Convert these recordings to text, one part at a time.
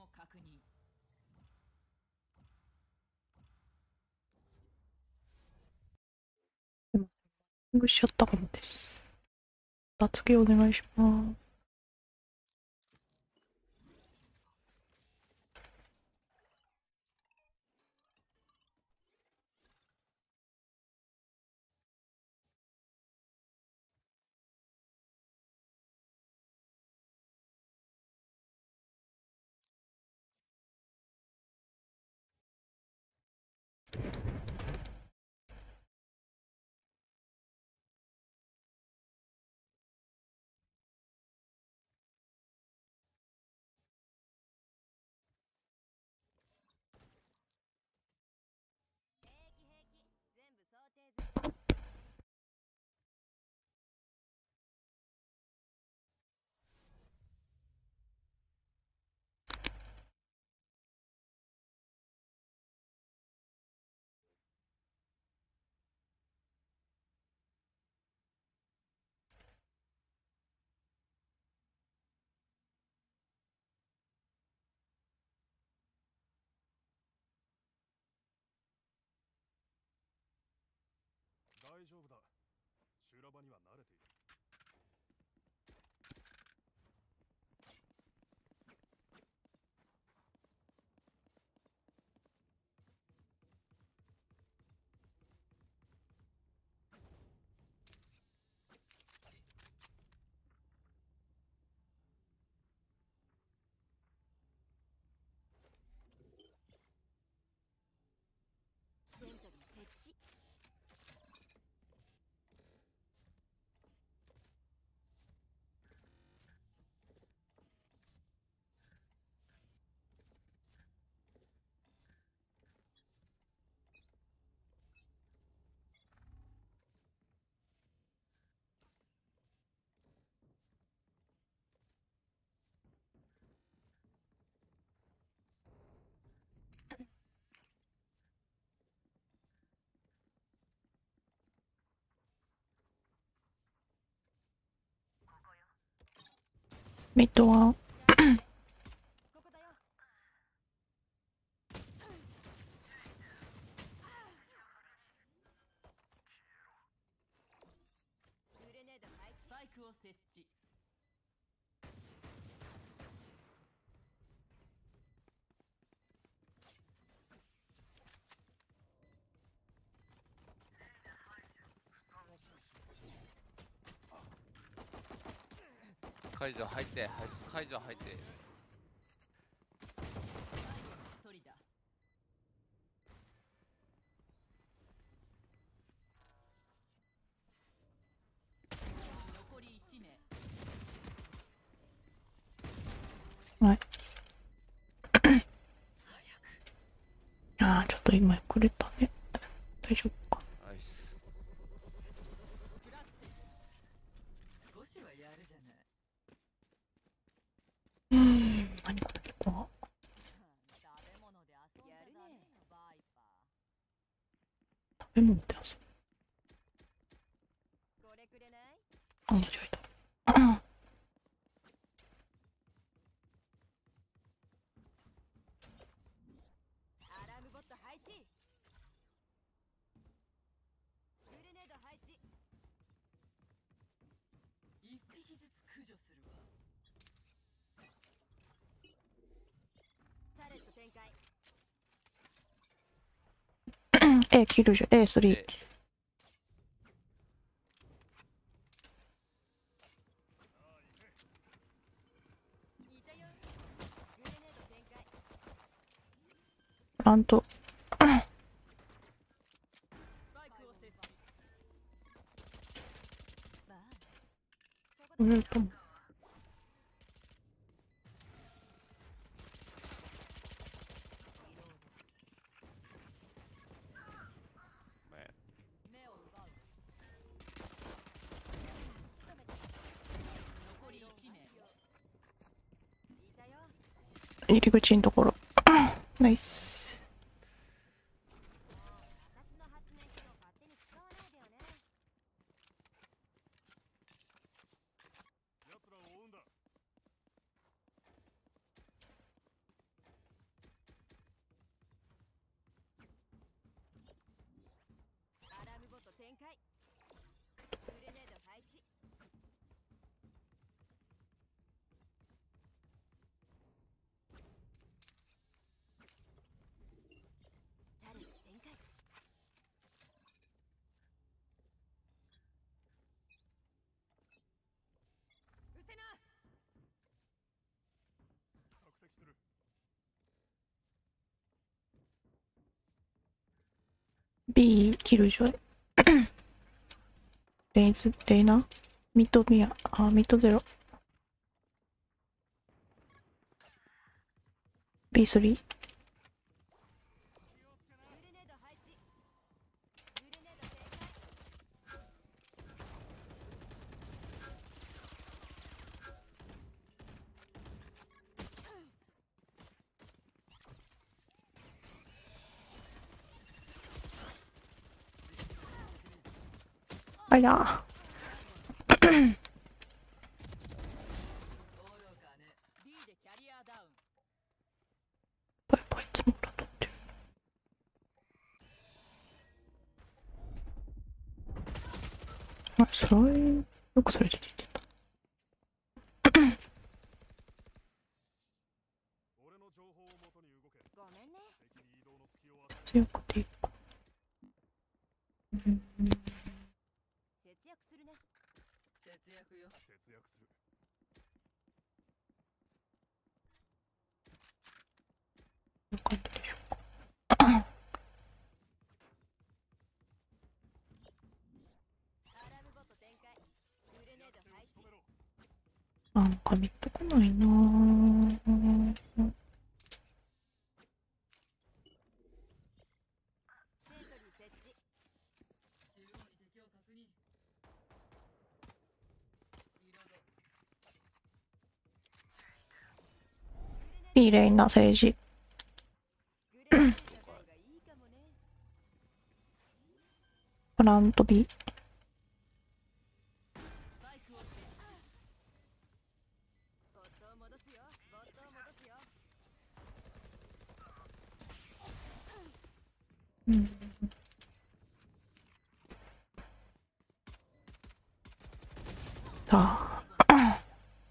を確認。 すいません。しちゃったかもです。次お願いします。 大丈夫だ。修羅場には慣れている。 セントリー設置。 ミッドはここだよ。グレネード配置。 スパイクを設置。 解除入って、解除入って。 一人だ。残り1名。 はい。ちょっと今くれたね。大丈夫か。 ナイス。 クラッチ。少しはやるじゃない。 何これここ。 食べ物で遊やるね。バイパー。 食べ物って遊これくれない？ ぶ。間違えた。 アラームボット配置。グレネード配置。 一匹ずつ駆除するわ。 タレット展開。 キルジュ A3。 いたよ。グレネード展開。 プラント。 スパイクを設置。 バー。ここだよ。目を奪う。仕留めた。 残り1名。 いたよ。 入り口のところ。ナイス。 私の発明品を勝手に使わないでよね。 奴らを追うんだ。 展開。グレネード配置。タレット展開。うせな。 索敵する。 B キルジョイレイズレイナミッドミアミッドゼロ B3 グレネード配置。グレネード展開。 あいや愚かね。 B でキャリアダウン。 バイバイつもらとってるそれよくそれで出てた。 俺の情報をもとに動け。 ごめんね。 敵に移動の隙を与え強くていいか。 節約するね。 節約よ。 節約する。 よかったでしょうか。 アラームボット展開。グレネード配置。 止めろ。 なんか見っとこないなぁ。 セントリー設置。 中央に敵を確認。リロード。 B レイナ政治グレネードの方がいいかもね。 プラント B スパイクを設置。 ボットを戻すよ。ボットを戻すよ。 さあ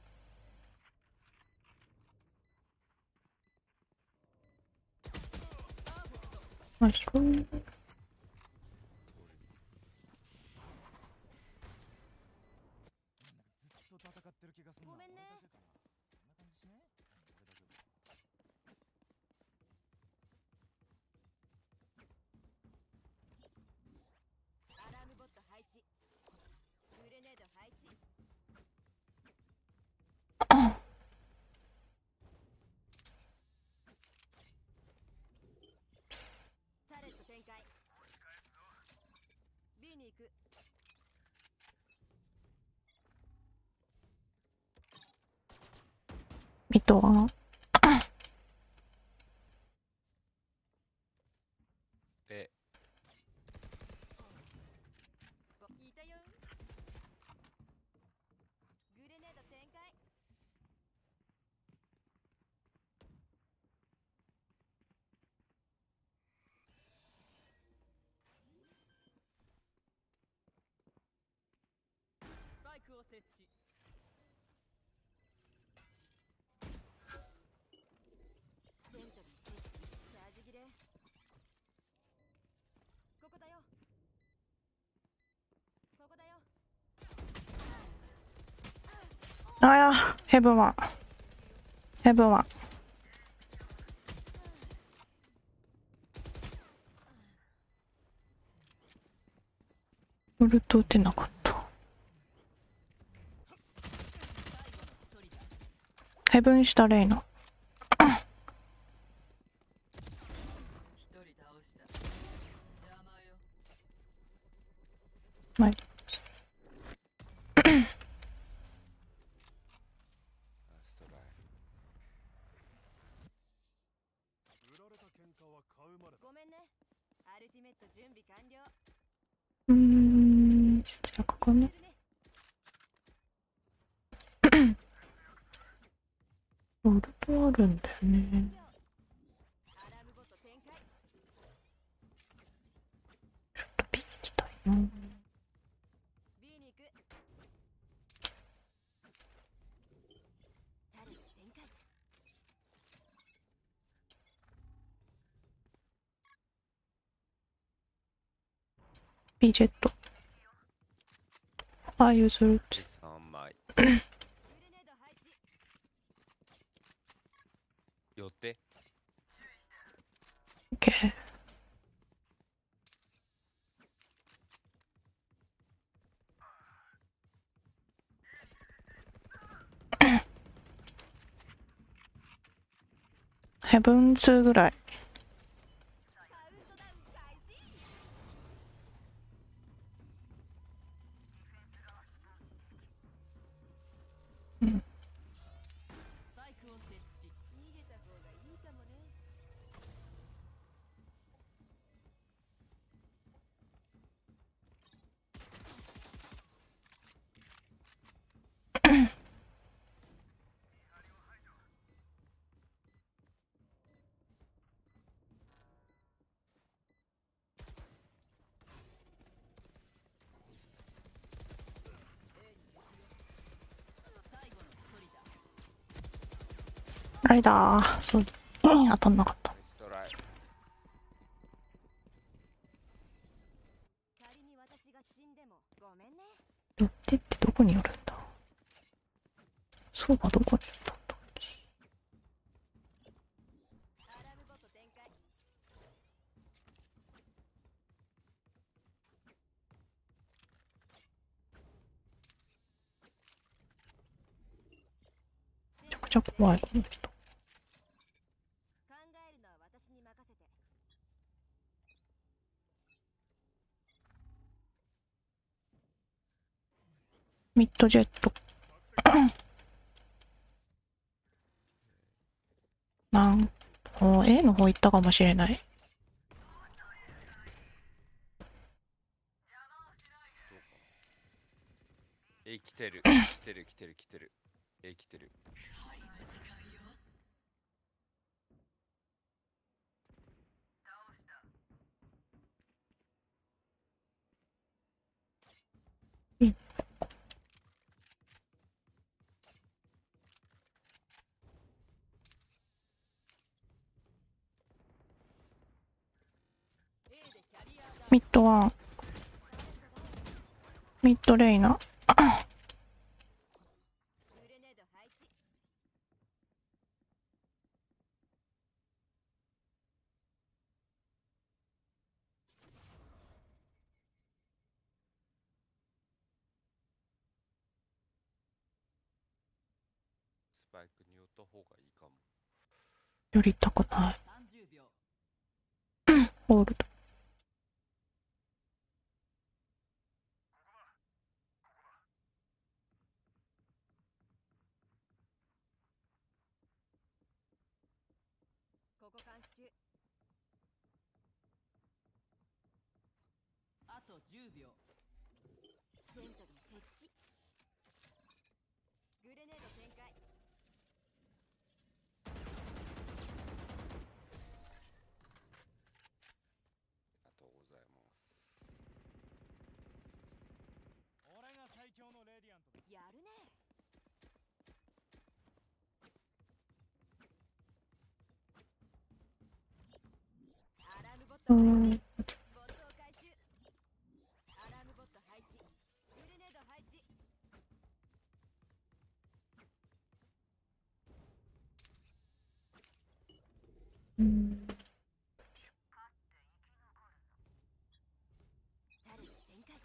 ナイスロー。 ずっと戦ってる気がするな。 ごめんね。 俺だけかな。そんな感じしね？俺だけか。 アラームボット配置。グレネード配置。タレット展開。B に行く。 ミトはえ、 いたよ。グレネード展開。 スパイクを設置。 セントリー設置。チャージ切れ。ここだよ。ここだよ。 あやヘブンワンヘブンワンウルト打てなかった。ヘブンしたレイナ一人倒した。邪魔よ。 はいラストライ売られた喧嘩は買うまでだ。 ごめんね。アルティメット準備完了。 節約かね。 するね。 ウルトあるんだよね。 アラームボット展開。 ちょっと B 行きたいな。 B ジェット。あ、譲る。 で3枚。 グレネード配置。 寄って。 オッケー。ヘブンズぐらい。 カウントダウン開始。 スパイクを設置。 逃げた方がいいかもね。 最後の一人だ。 ライダー。そう。当たんなかった。 ナイストライ。 仮に私が死んでもごめんね。 寄ってってどこに寄るんだ。そうはどこに寄ったんだっけ。 アラームボット展開。 めちゃくちゃ怖い、この人。 考えるのは私に任せて。 ミッドジェット。A の方行ったかもしれない。 来てる。来てる来てる来てる。来てる。 狩りの時間よ。A でキャリアダウン。 ミッドワン。ミッドレイナ。 グレネード配置。 スパイクに寄った方がいいかも。 寄りたくない。 30秒。 ホールド。 ここ監視中。 あと10秒。 セントリー設置。グレネード展開。 ありがとうございます。 俺が最強のレディアントだ。 やるね。アラームボット配置。ボットを回収。アラームボット配置。グレネード配置。タルト展開。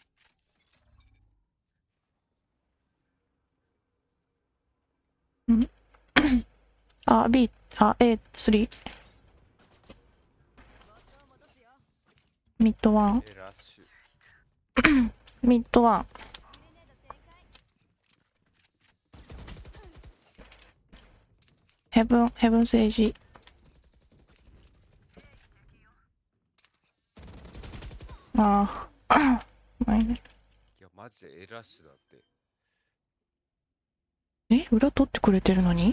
あ、B、あ、A3。 ボットを戻すよ。 ミッドワン。 ラッシュ。 ミッドワン。 グレネード展開。 ヘブンセージ。ああ、ないね。 いや、マジでラッシュだって。 裏取ってくれてるのに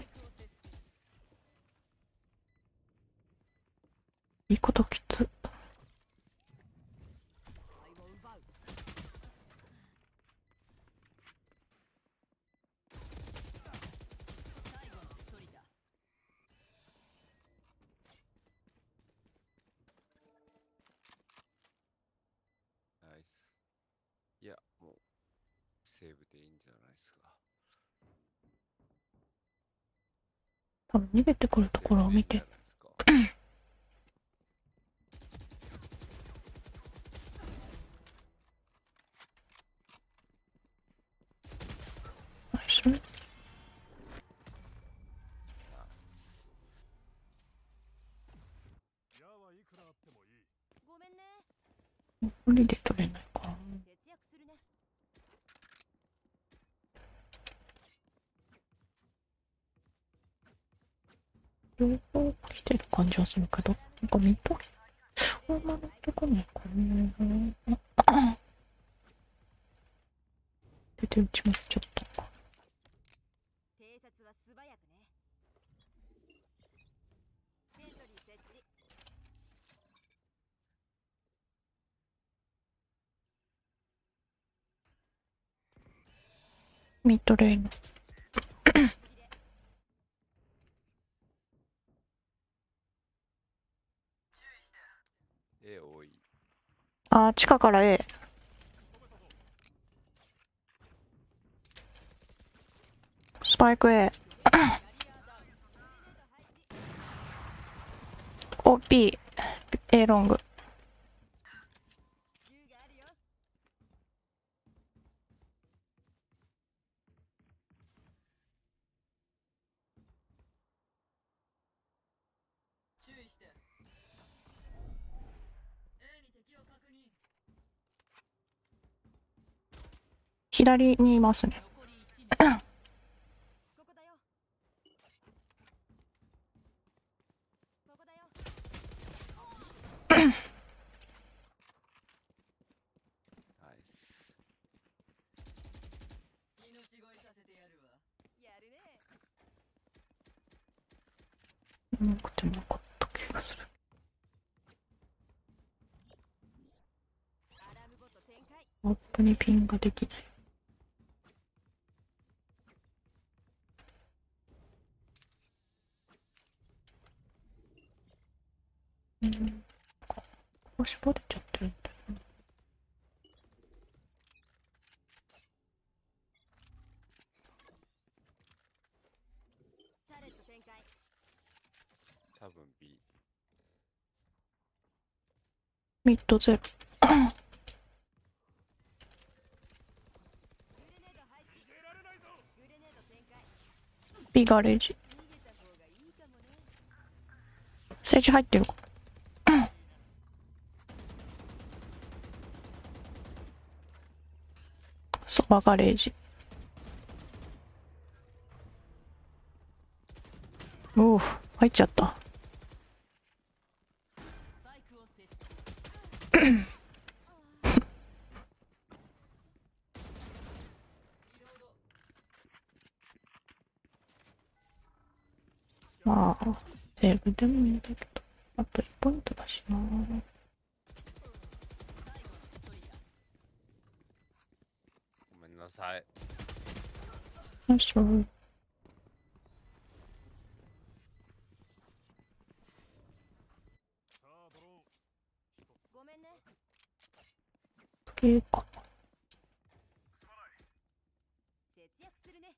言い方きつ。 愛を奪う。 最後の一人だ。 ナいや、もう、セーブでいいんじゃないですか。 多分逃げてくるところを見て。 セーブでいいんじゃないですか。 ナイス。 矢はいくらあってもいい。 ごめんね。 無理で取れないか。 節約するね。 両方来てる感じはするけど、なんかミッドあんまりとこないかな。出て打ちましちゃったか。 偵察は素早くね。セントリー設置。 ミッドレーン。 多い。 あー、地下から A。スパイク A。お、B。A ロング。 銃があるよ。 注意して。A に敵を確認。 左にいますね。 残り1名。 ここだよ。ここだよ。 ナイス。 命乞いさせてやるわ。 やるね。 なくてもよかった気がする。 アラームボット展開。 マップにピンができない。ここ絞れちゃってるんだよな。 タレット展開。 多分 B。 ミッドゼロ。 グレネード配置。 逃げられないぞ。 グレネード展開。 B ガレージ。 逃げた方がいいかもね。 セージ入ってるか。そばガレージ。おお、入っちゃった。 スパイクを設置。リロード。 まあ、セーブでもいいんだけど、あと1ポイントだしな。 最後の一人だ。 ごめんなさい。 よいしょ。 さあドローン。 ごめんね。 時計か。 節約するね。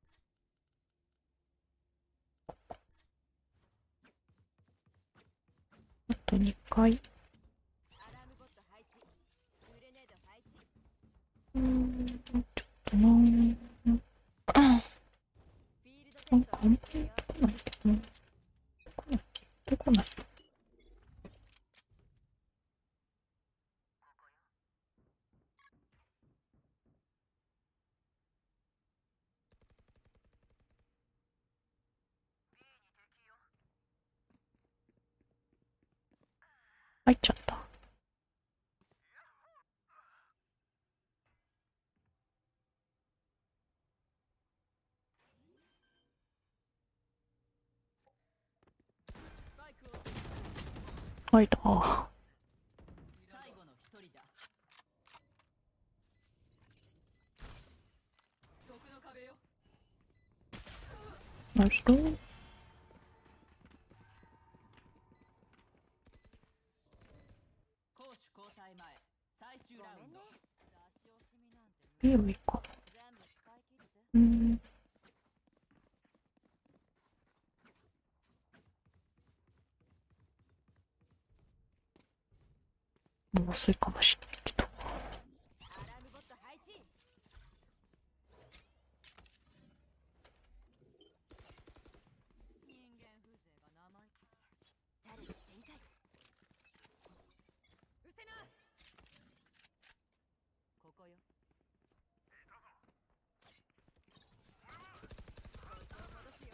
あと2回。 アラームボット配置。グレネード配置。 ちょっとなー。 フィールドテなんストをかあんまり始めよう。 どこないけどな。どこないどこない入っちゃった。 スパイクを設置。 入った。 最後の一人だ。毒の壁よ。 ナイスロー。 攻守交代前。最終ラウンド。 ごめんね。出し惜しみ。 B を行こ全部使い切るぜ。 う。もう遅いかもしれないけど。 アラームボット配置。人間風情が生意気。タレット展開。うせな。ここよ。戻すよ。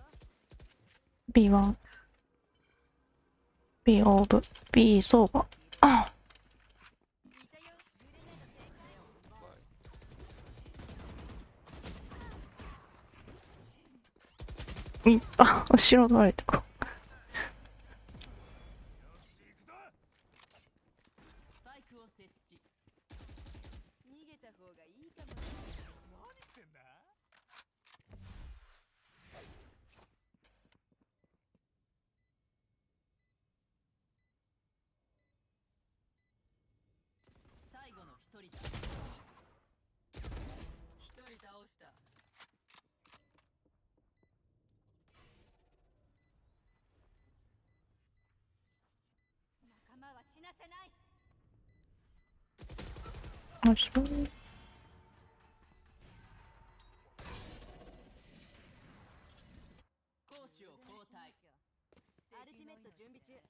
B1。B オーブ。B 相場。あいたよ。グレネード展開を奪う。 後ろ取られたか。 スパイクを設置。 逃げた方がいいかも。 何してんだ。 最後の一人だ。一人倒した。 仲間は死なせない。 後ろ。 攻守を交代。 アルティメット準備中。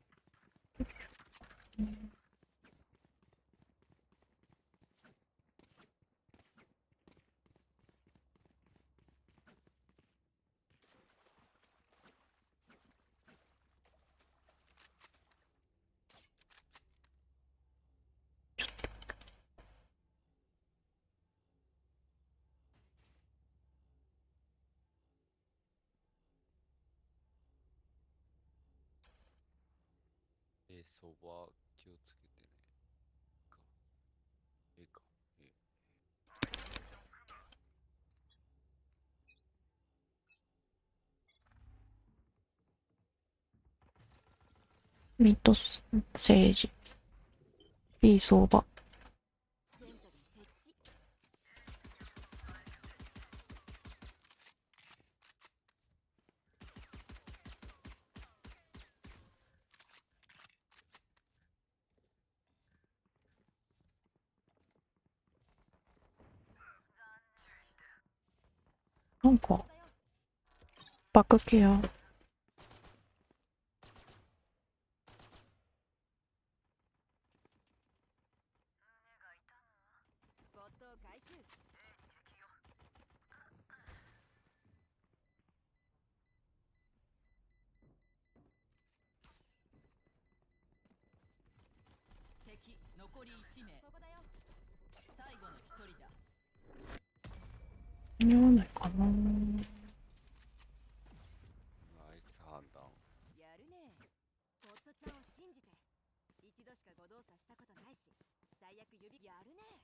そば気をつけてね。か。か。 ミッド政治。B 相場。 セントリー設置。 なんか、バックケア。 ボットを回収。 敵残り1名。 ここだよ。 最後の一人だ。 間に合わないかな。 ナイス判断。 やるね。ボットちゃんを信じて。一度しか誤動作したことないし、最悪指やるね。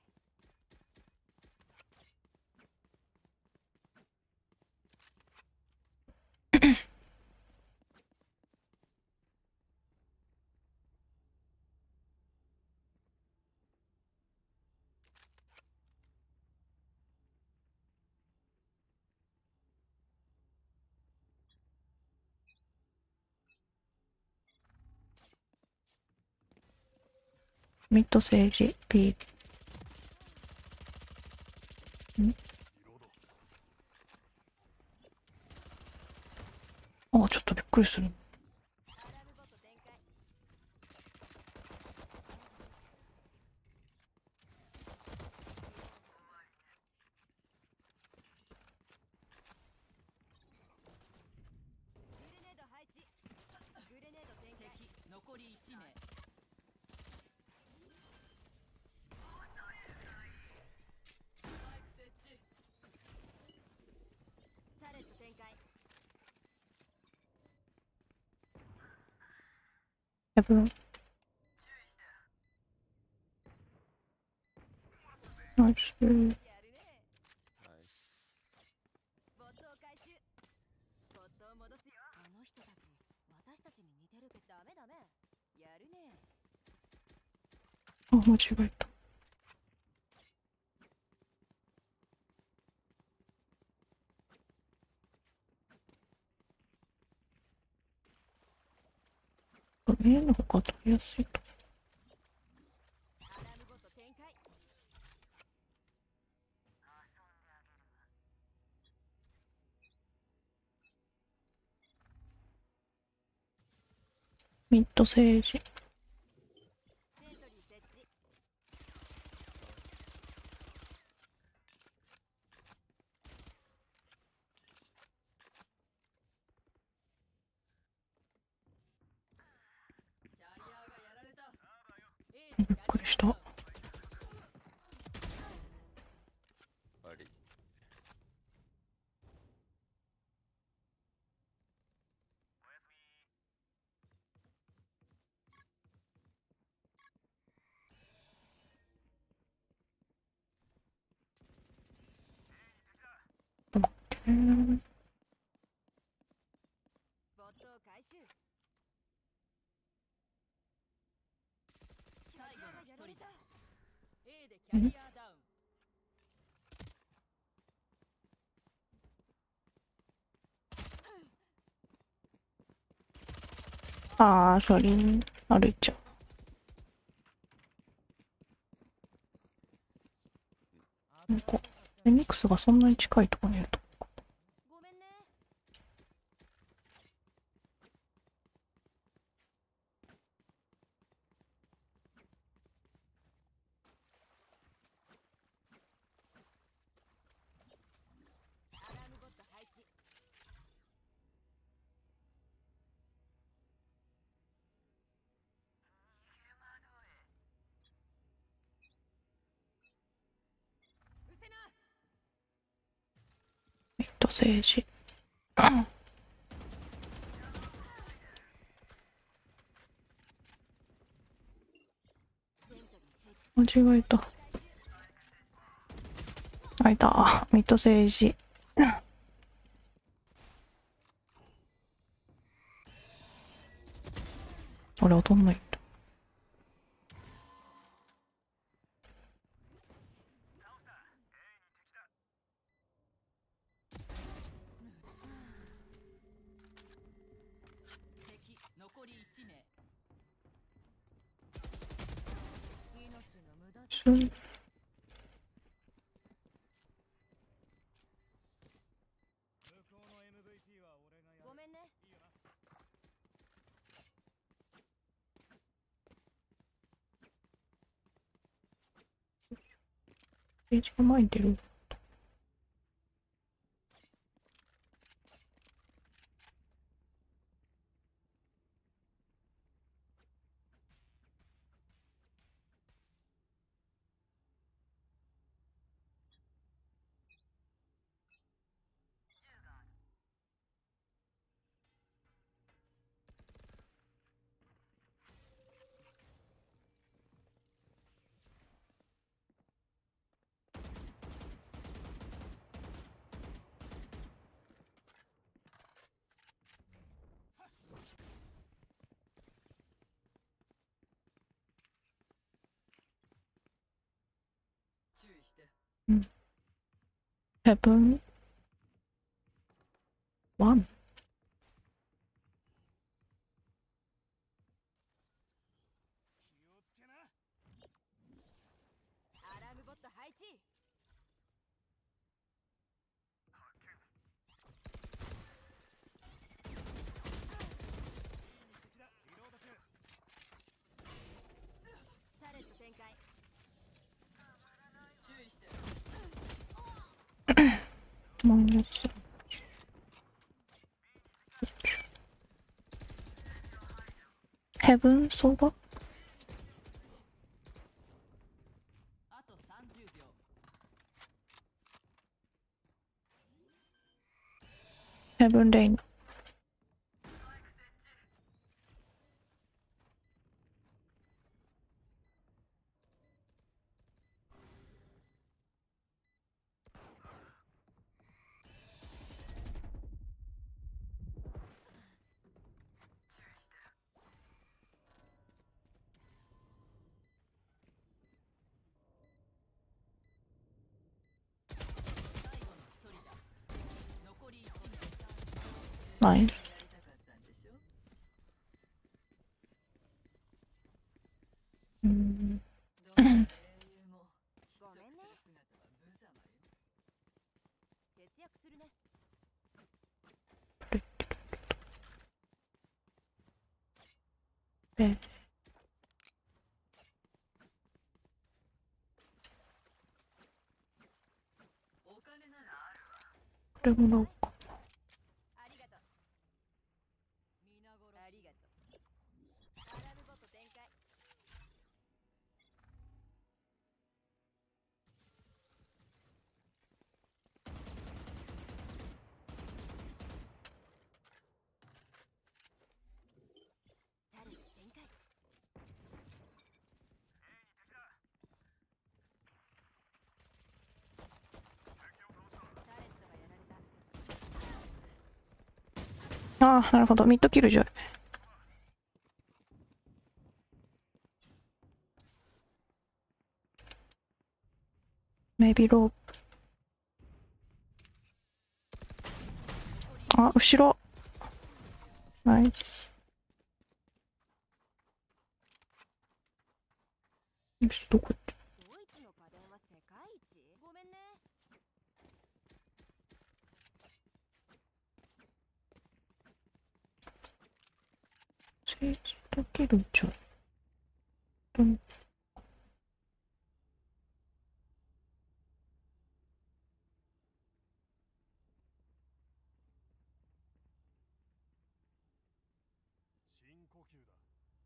ミッド政治。B。ちょっとびっくりする。 アラームボット展開。グレネード配置。グレネード展開。 敵残り1名。スパイク設置。 タレット展開。 やぶ。ナイス。 やるね。 ナイス。 ボットを回収。ボットを戻すよ。あの人たち、私たちに似てるけどダメダメ。やるね。 間違えた。 A の方が取りやすいと。 アラームボット展開。 ミッド政治。 セントリー設置。 キャリアがやられた。 A びっくりした。 あれボットを回収。 最後の一人だ。 A でキャリアダウン。 ああ、それ歩いちゃう。なんか、フェニックスがそんなに近いところにいると。 ごめんね。アラームボット配置。うせな。 ミッド政治。 セントリー設置。 間違えた。あ、いた。ミッド政治。あれ、当たんないんだ。 敵残り1名。 命の無駄遣い。 すんごめんね。 政治が前に出る。 注意して。 ヘブン。ワン。 アラームボット配置。タレット展開。 注意して。 マイナス。ヘブン相場。 あと30秒。 ヘブンレイン。 最後の一人だ。敵残り1名。 ナイス。 やりたかったんでしょ。 約するね。 え、 お金ならあるわ。 これもらおうか。 ありがとう。皆殺し。ありがとう。アラームボット展開。タレット展開。タレットがやられた。 ああ、なるほど。ミッドキルじゃ。メイビーロープ。あ、後ろ。ナイス。よし、どこ行って。 ドイツの家電は世界一？ごめんね。 政治とキルじゃ。うん。 深呼吸だ。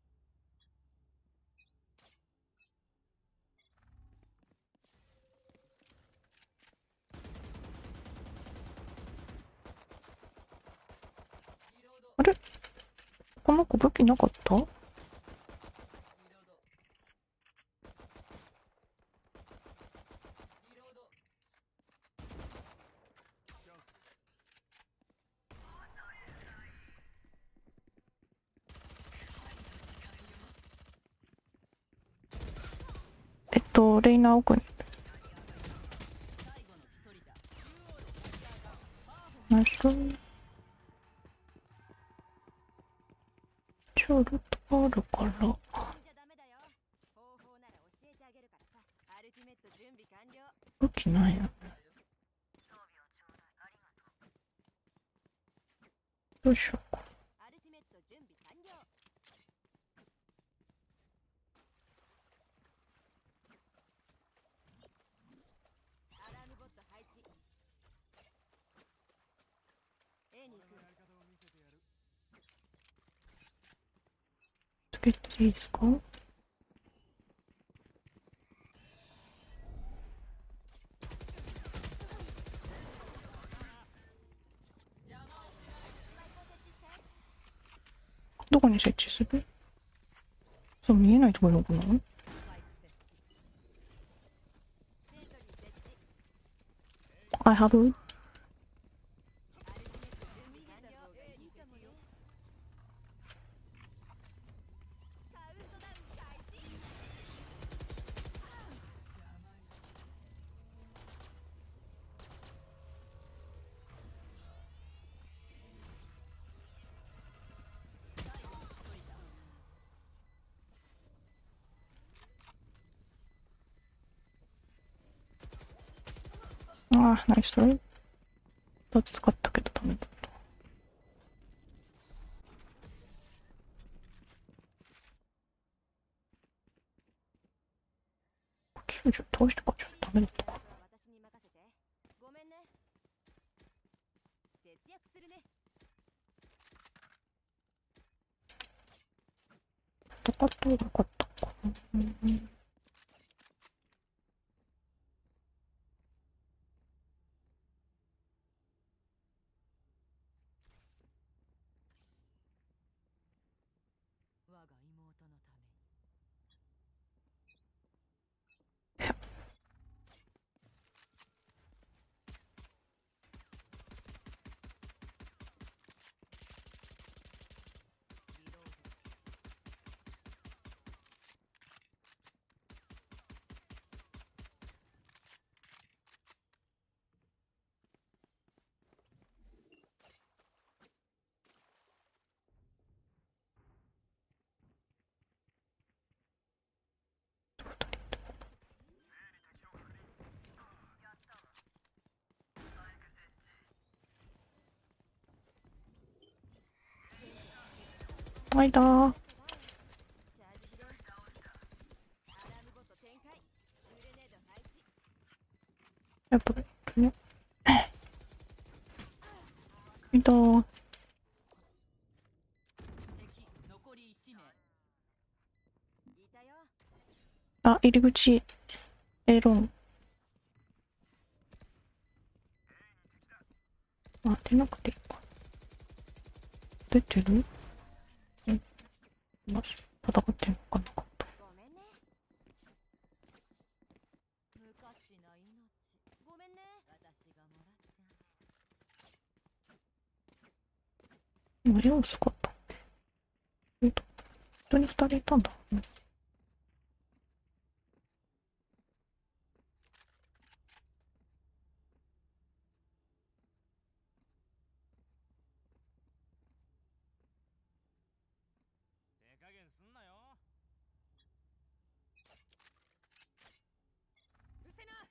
リロード。 あれ、この子武器なかった？ リロード。リロード。 チャンス。 レイナー奥に。 最後の一人だ。 ナイス。チョルトあるから。 じゃダメだよ。方法なら教えてあげるからさ。アルティメット準備完了。 武器ないな。どうしようか。 アルティメット準備完了。アラームボット配置。A に行く。 やり方を見せてやる。 つけていいですか？どこに設置する？そう、見えないところに置くの？ スパイク設置。セントリー設置。 I have。 アルティメット準備完了。いいかもよ。カウントダウン開始。 ああ、ナイストライ。2つ使ったけどダメだった。90倒してからじゃダメだったか。 私に任せて。ごめんね。節約するね。 戦った方がよかったか。うん我が妹のために。リロード。 間。 チャージ切れ。アラームボット展開。グレネード配置。 やっぱね。間。 敵残り1名。 いたよ。 あ、入り口。エロン。あ、出なくていいか。出てる？うん。よし。戦ってんのかなかった。 ごめんね。昔の命。ごめんね。私がもらって。 今、量すごかったっけ？本当に二人いたんだ。うん。 手加減すんなよ。 うせな。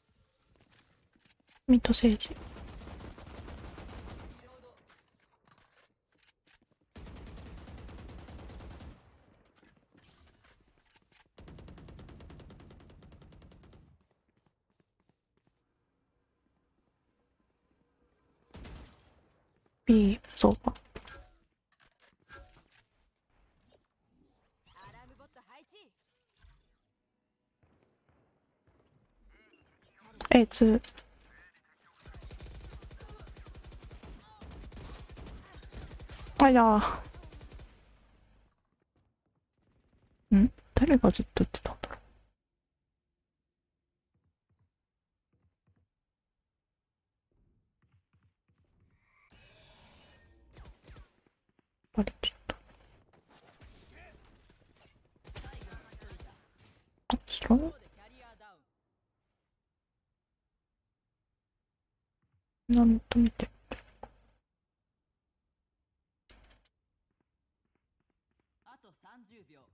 ミッドセージ。 リロード。 B、そうか。 アラームボット配置。 A2。あやー。誰がずっと言ってたんだろう。バレちゃった。 最後の1人だ。 あ、知らない？ ここでキャリアダウン。 なんと見て。 あと30秒。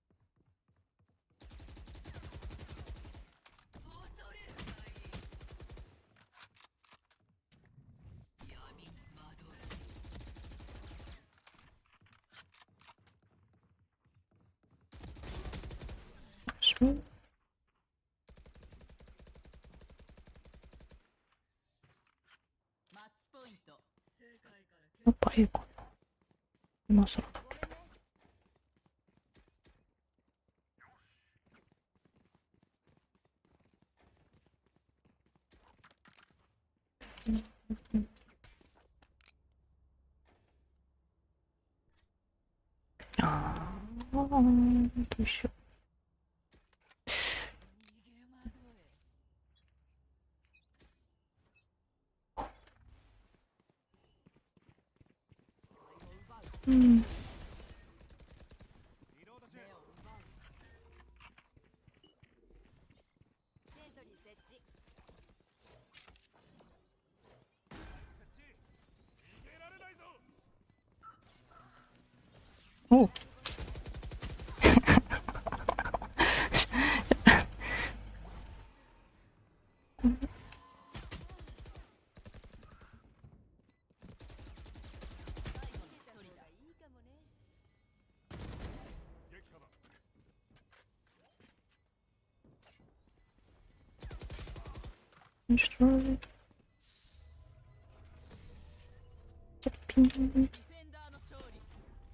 恐れるがいい。闇に惑え。 しょ？ マッチポイント。正解からやっぱ A かな。今更だごめんね。 けど。あー、どうしよ逃げ惑え。 う。うん。 リロード中。 目を奪う。 セントリー設置。 設置。逃げられないぞ。 おう。 最後の逃げた方 1人だ。 がいいかもね。 撃破だ。 面白い。じゃ、ピン。 ディフェンダーの勝利。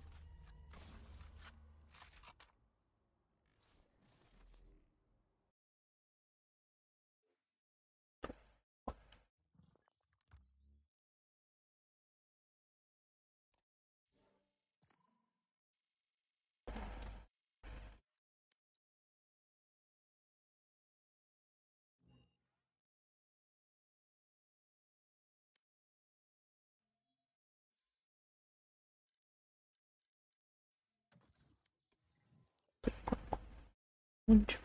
40。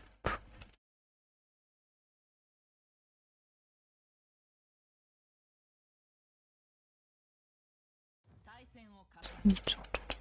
対戦を確認。 ちょっと。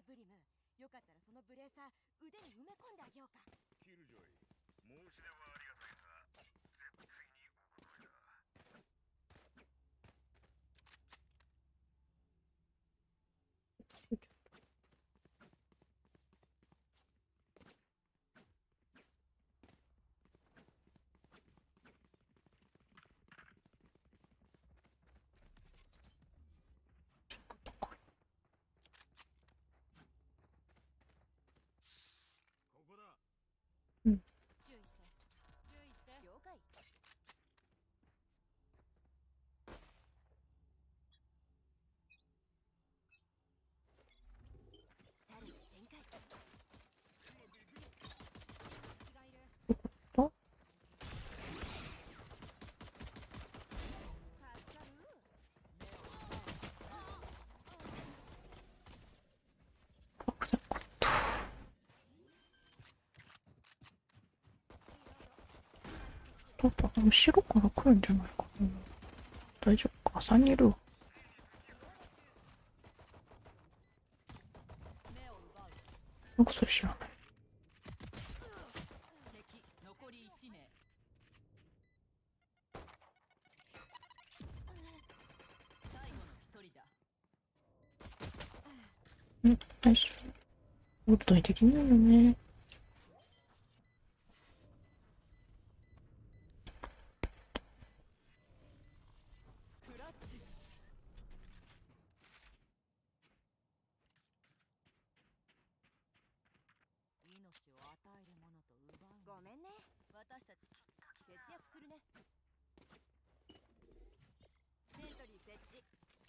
ブリム、よかったらそのブレーサー腕に埋め込んであげようか。 キルジョイ、申し出はありがたいが、絶対にお断りだ。ここだ。 注意して注意して。了解。タル全開。敵がいる。 と助かる。 多分後ろから来るんじゃないかな。大丈夫か、朝にいるわ。 目を奪う。 なんかそれ知らない。 敵残り1名。最後の1人だ。 ナイス。ウッドにできないよね。 クラッチ。命を与えるものと奪うもの。 ごめんね。 私たち節約するね。セントリー設置。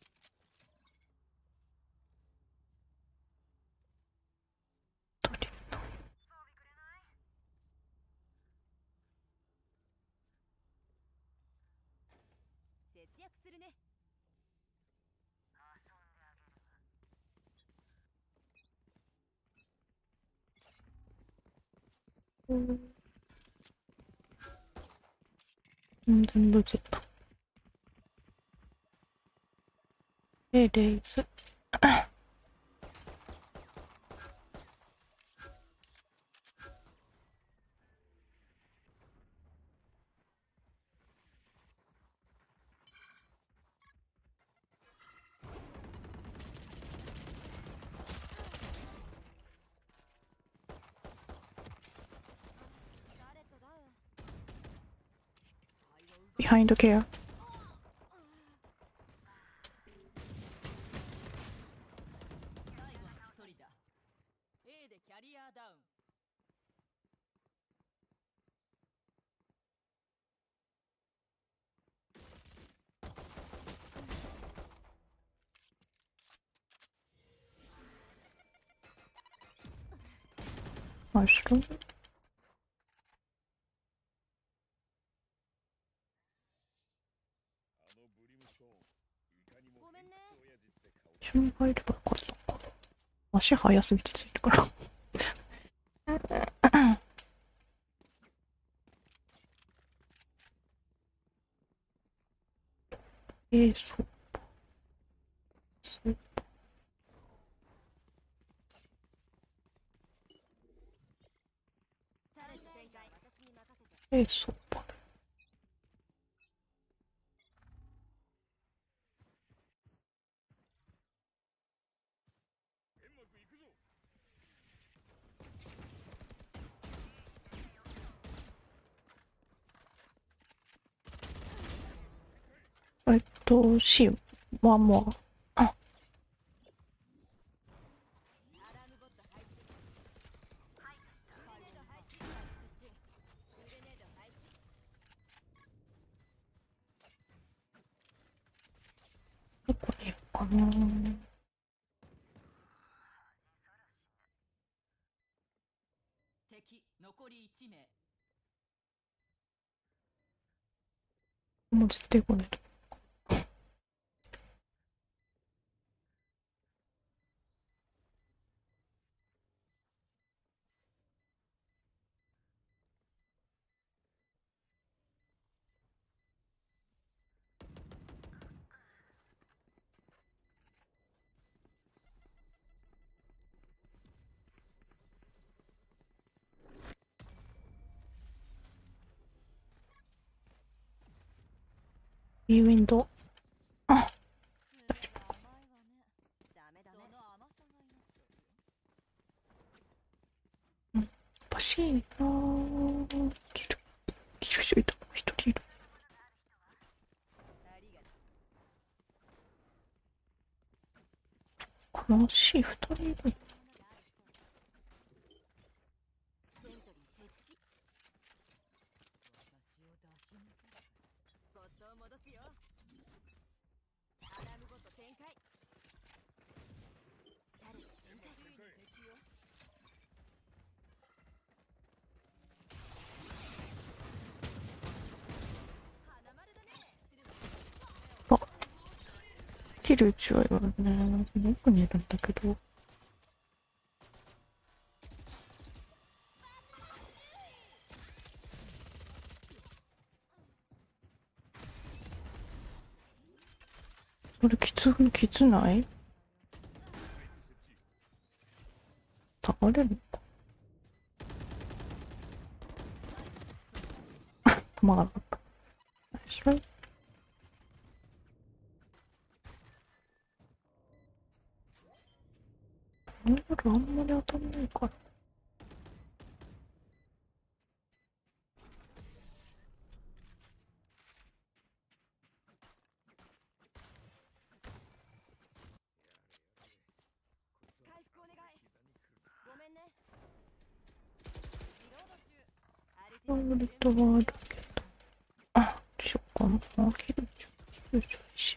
節約するね。 全部映った。レイズ。 誰とだ。 Behind care。 最後の1人だ。A でキャリアダウン。 マッシュルーム。 あのブリムストーン、いかにもごめんね。 親父って顔。 一緒に入ればよかったのか。足速すぎてついてから。そう。 タレット展開。私に任せて。 そう。 天幕行くぞ。 C、ワンモア。 アラームボット配置。グレネード配置。設置。グレネード配置。 どこにいるかな。 敵残り1名。 もう絶対来ないと。 いいウィンドウ。あ、 爪が甘いわね。ダメダメ。その甘さが命取るよ。 欲しいなぁ。切る人いた。一人いる。 ありがとう。 悲しい、二人いる。 セントリー設置。私を出し抜け。ボットを戻すよ。アラームボット展開。誰か展開。周囲に敵よ。花丸だね。 切るうちはいるね。奥にいるんだけど。これきつない下がれるのか止まらなかった。それこの夜あんまり当たんないから。 回復お願い。ごめんね。リロード中。アルティウルトはあるけど。あ、どうしようかな。切るうちいいし。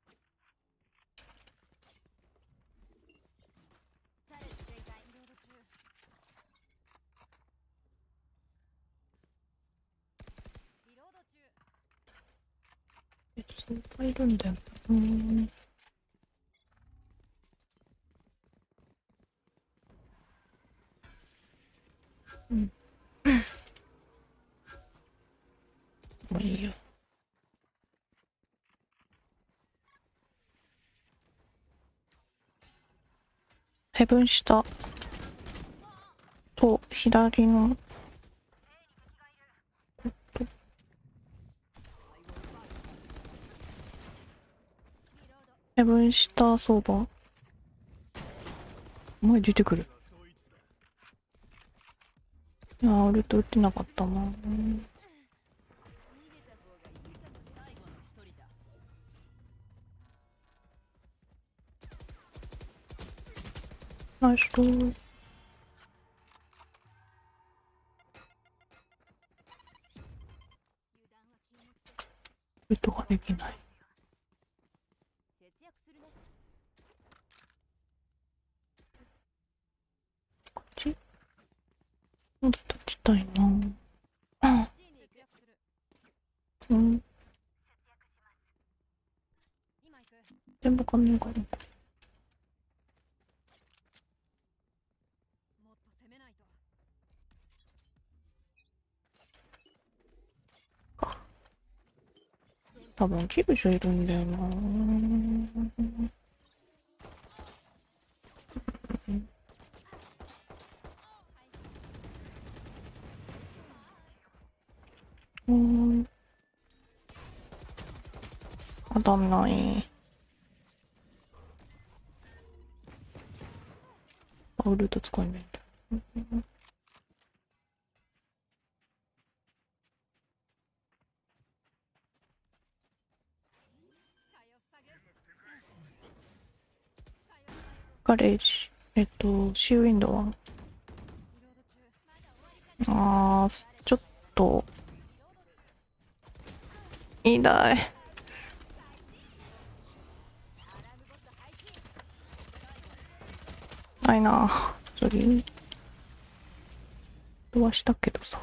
タレット展開。リロード中。リロード中。 心配いるんだよ。もういいよ。ヘブン下と左のヘブン下相場前出てくる。いやー、ウルト打ってなかったな。 逃げた方がいいかもね。最後の一人だ。 ナイスロー。 油断は禁物です。 ウルトができない。 節約するね。 こっちもっと立ちたいな。 C に節約する。今行く。 全部金がある。 もっと攻めないと。 多分キルジョいるんだよな。当たんない。あ、ウルト使えないんだ。ガレージ。シーウィンドウはちょっと、痛い。ないな。それ、どうしたけどさ。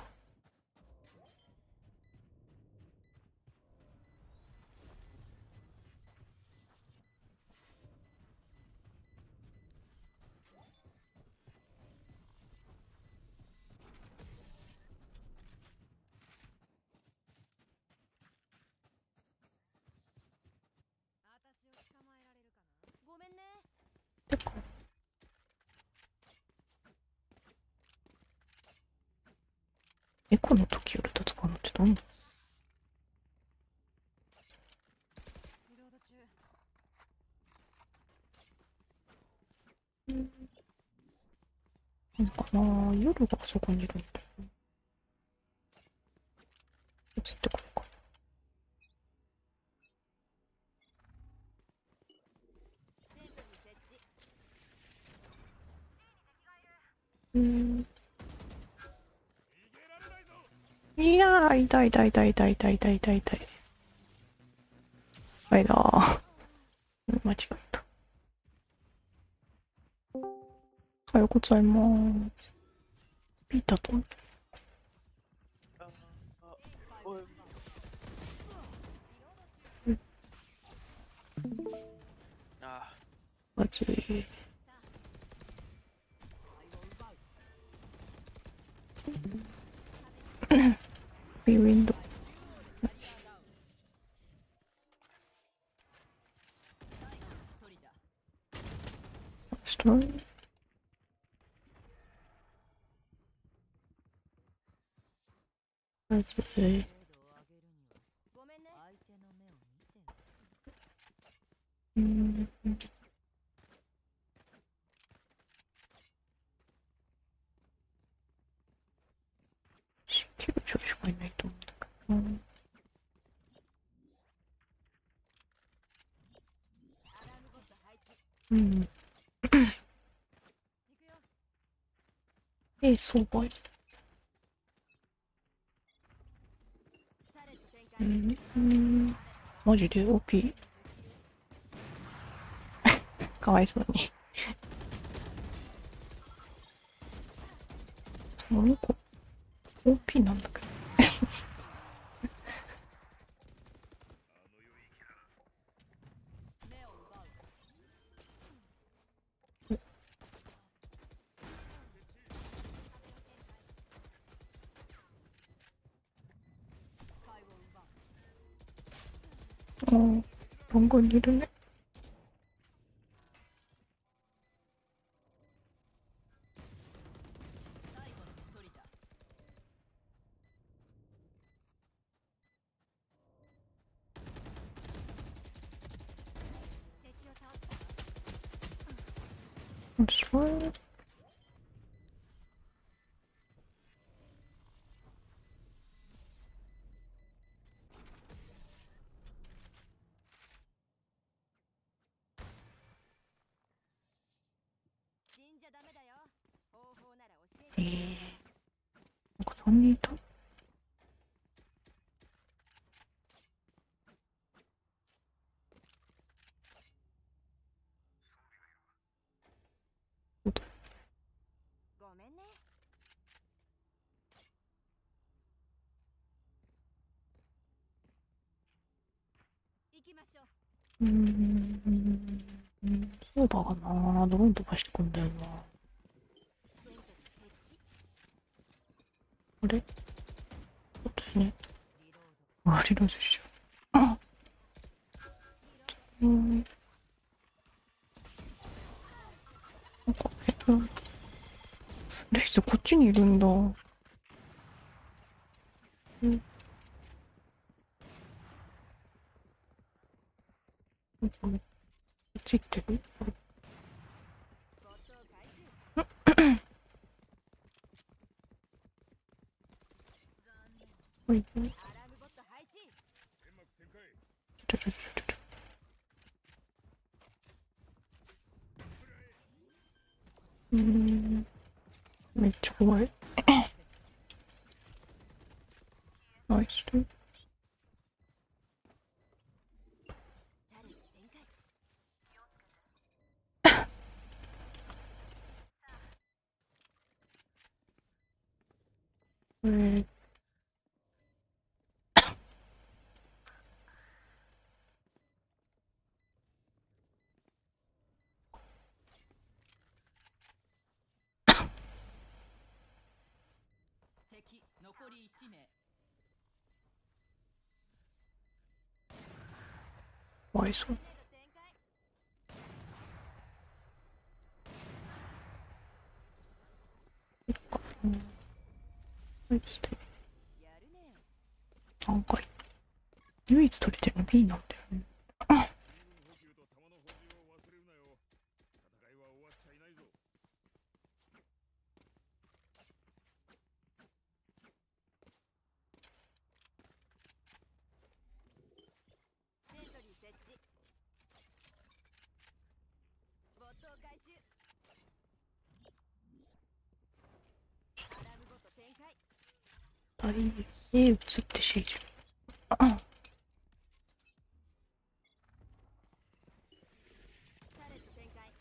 私を捕まえられるかな。ごめんね。 てか、エコの時ウルト使うのってどんななんかな、夜があそこにいるんだよ。映ってくるか。 テントに設置。 うん。いやー、痛い痛い痛い痛い痛い痛い痛い痛い。あれだー。間違えた。おはようございます。ピーターと。 あマジ。ウィンドウ。ストーリー。マジで。 ごめんね。相手の目を見て。 うん。9兆しかいないと思うんだけど。 アラームボット配置。 うん。 行くよ。 そうばい。 タレット展う開。 ん。マジで OP。かわいそうに。その子、OP なんだけど。 目を奪う。視界を奪う。 ああ、ロングにいるね。 最後の一人だ。敵を倒した。 それ。 死んじゃダメだよ。方法なら教えて。 なんか3人いた。 ごめんね。行きましょう。 そうだな、ドローン飛ばしてくんだよな。 テントに設置。 あれ私ね。 リロード。 あ、リロードしちゃう。あなんか、レイズこっちにいるんだ。こっち行ってる。 ボットを回収。 はい。 アラームボット配置。 天幕展開。 ちょちょちょちょ。めっちゃ怖い。ナイス。 タレット展開。 敵残り1名。 かわいそう。 テント展開。 ナイスでやるね。 3回。唯一取れてるの B なんだよね。 水分補給と弾の補充を忘れるなよ。戦いは終わっちゃいないぞ。 あ、いい。映ってシール。あ、 タレット展開。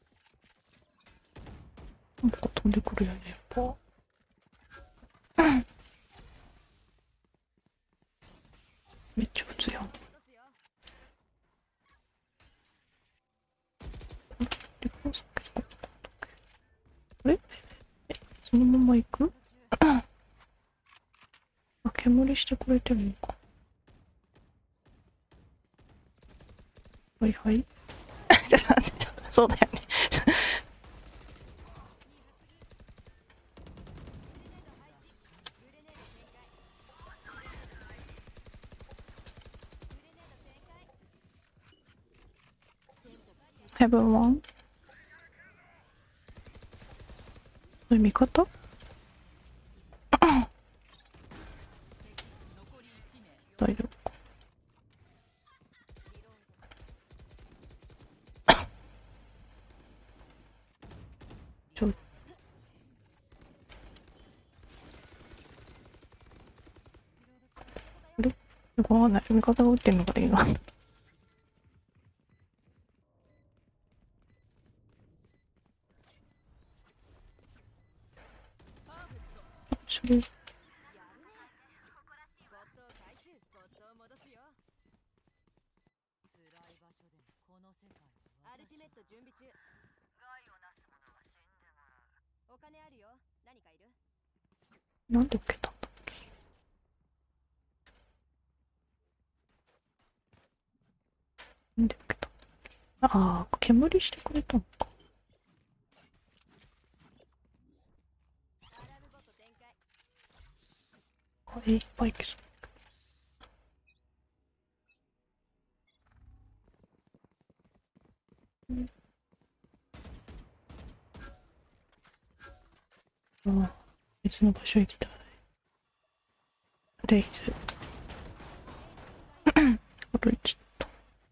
なんか飛んでくるよね、やっぱ。めっちゃ撃つやん。 戻すよ。 で、この先あれそのまま行く？あ、煙してくれてるのか。はいはい。ちょっと待って、そうだよね。 グレネード展開。グレネード展開。戦力設ヘブンワン。これ味方？大丈夫か。 リローちょ、あれよくわかんない。味方が撃ってんのかでいいの？それ、 やるね。ボットを回収。ボットを戻すよ。 辛い場所でもこの世界はアルティメット準備中。お金あるよ。何かいる？ なんで受けたんだっけ？なんで受けたんだっけ？ああ、煙してくれたのか。 アラームボット展開。 あれいっぱい来そう。ああ、別の場所行きたい。レイズ。歩いちゃった。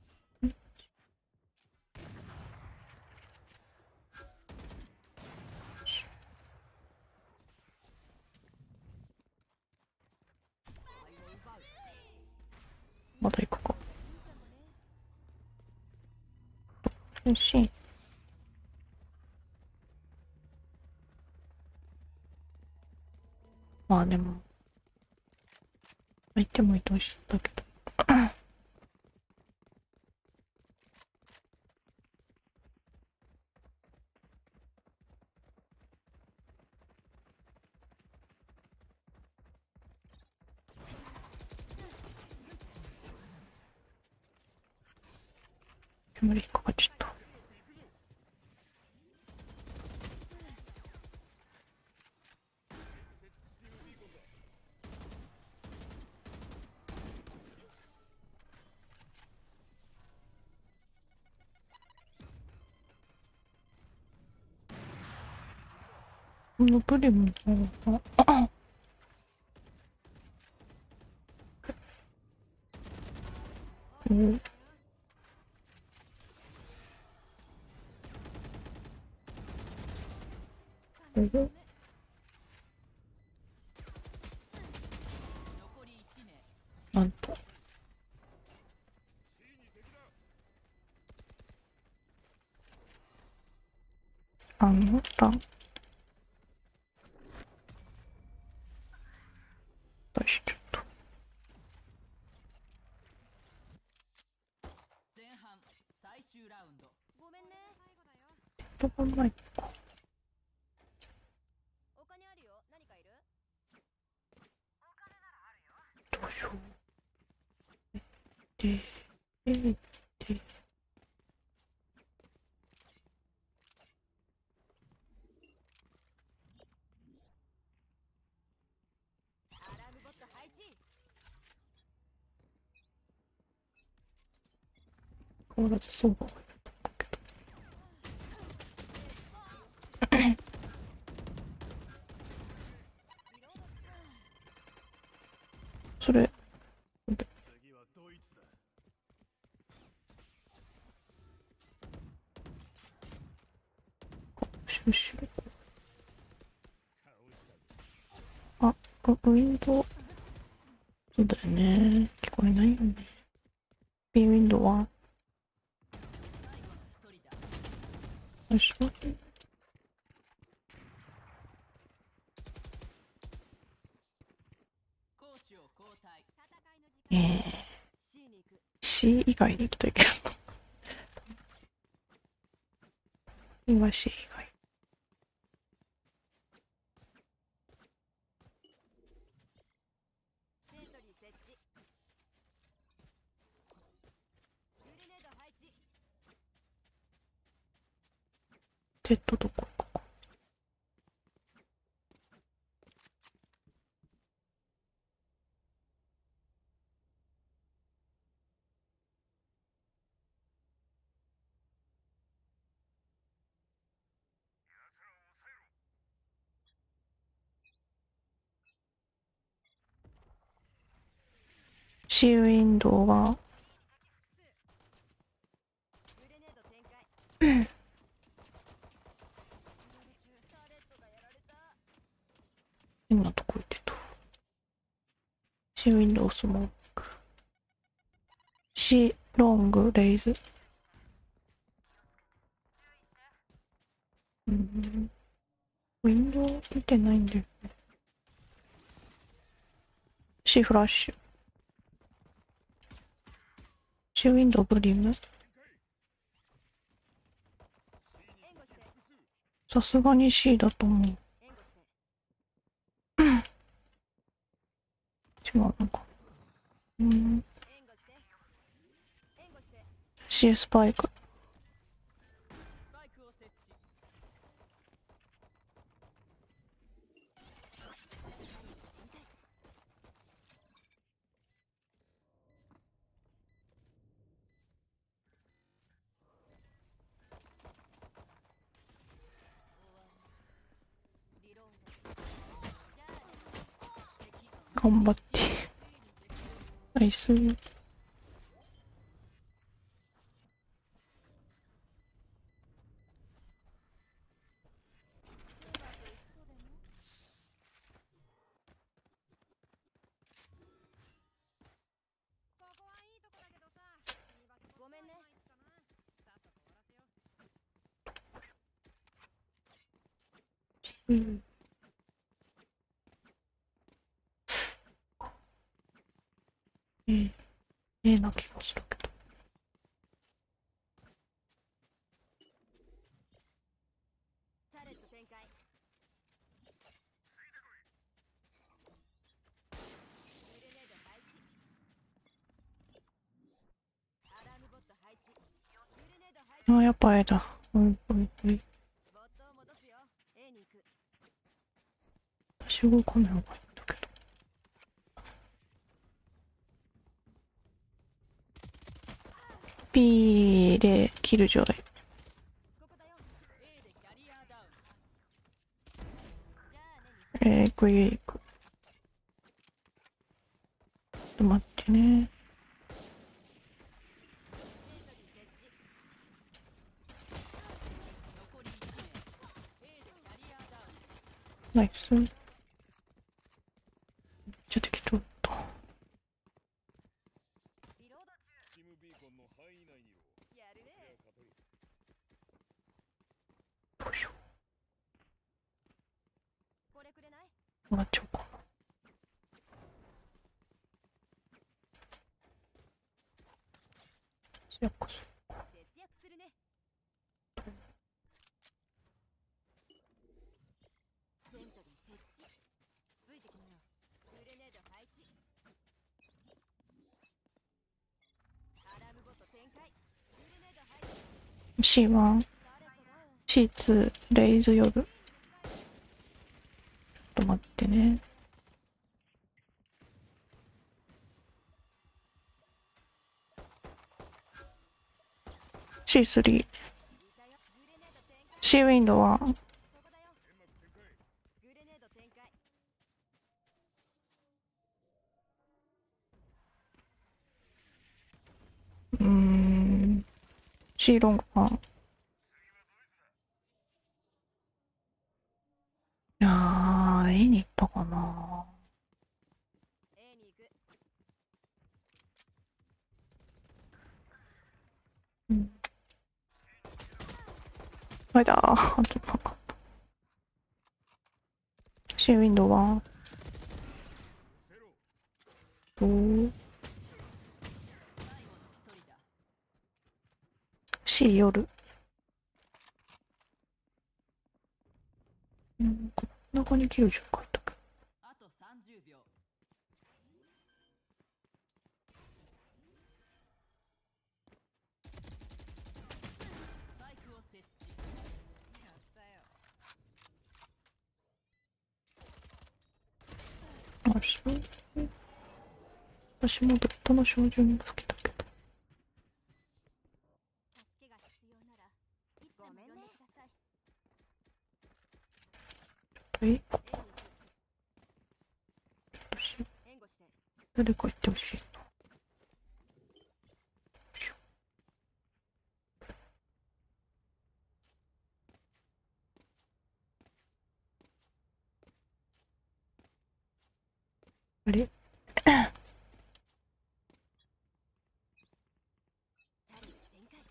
まだ行くか。よし。まあでも、相手も愛おしいんだけど。煙引っかかっちゃった。このブリムの方が、うん。 残り1名。 なんと。あのだ。出しちゃった。 前半最終ラウンド。 ごめんね。最後だよ。 人がないのか。 お金あるよ。何かいる？ どうしよう。で、 アラームボット配置。 変わらずそうがいると思うけど。それ、 次はドイツだ。 シュシュ。 倒した。 あ、 ウィンドウ、そうだよね。聞こえないよね。B ウィンドウは、よいしょ。 攻守を交代。 C に行く。 C 以外に行きたいけど。今 C 以外。 セントリー設置。グレネード配置。 テッドどこか。C ウィンドウは、 グレネード展開。タレットがやられた。 変なとこ行ってた。C ウィンドウスモーク。C ロングレイズ。ウィンドウ見てないんだよね。C フラッシュ。C ウィンドウブリム。 援護して。 さすがに C だと思う。 援護して。 違うのか。 援護して。援護して。 C スパイク。 スパイクを設置。 リロード。じゃあね。 敵頑張って。ナイス。 ここはいいとこだけどさ。ごめんね。 うん。な気がするけど。 タレット展開。グレネード配置。アラームボット配置。グレネード配置。 あ、やっぱ A だ。うん。 ボットを戻すよ。A に行く。 私動かない方がいいんだけど。B でキルジョイ。 ここだよ。 A でキャリアダウン。 じゃあね。 グイーク。ちょっと待ってね。 セントリー設置。 残り1名。A でキャリアダウン。 ナイス。めっちゃ適当だった。 リロード中。 スティムビーコンの範囲内にをやるね。 カトリどうしよこれくれない？ う。なっちゃうかな。やっぱそう。 節約するね。セントリー設置。ついてきなよ。グレネード配置。アラームボット展開。グレネード配置。 C1、 タレットダウン。 C2、レイズ夜。ちょっと待ってね。C3、 いたよ。グレネード展開。 C ウィンドウは、 ここだよ。グレネード展開。 C ロングか。いやー、A に行ったかな。 あいだー。あとなんか。C ウィンドウは、と、C 夜。こん中に90書いたっけ。 あと30秒。スパイクを設置。 やったよ。 私もドットの照準が好きだけど。 助けが必要ならいつでも呼んでください。 私、 援護して。 誰か言ってほしいな。あれ展開。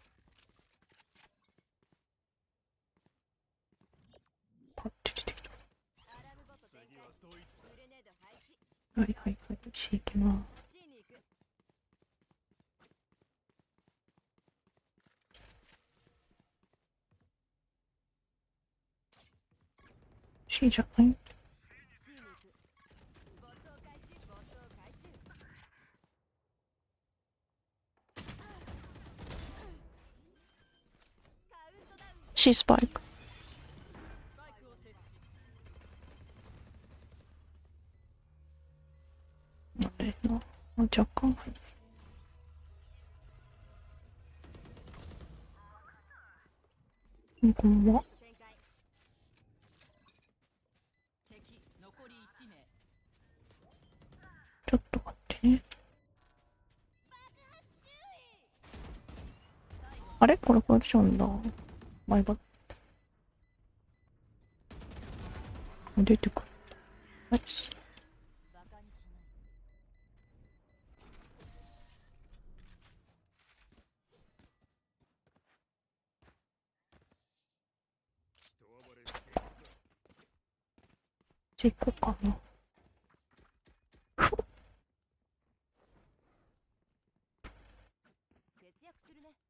パッて出てきた。 アラームボット展開。グレネード配置。 はいはいはい。C 行きます。 C に行く。 C じゃない？ C に行く。ボットを回収。ボットを回収。カウントダウン。 C スパイク。 スパイクを設置。 あれな。若干入る。こんばんは。 展開。 敵残り1名。 ちょっと待ってね。あれこれポジションだ。前が。出てくる。ナイス。 バカにしない。 じゃあ行こうかな。 節約するね。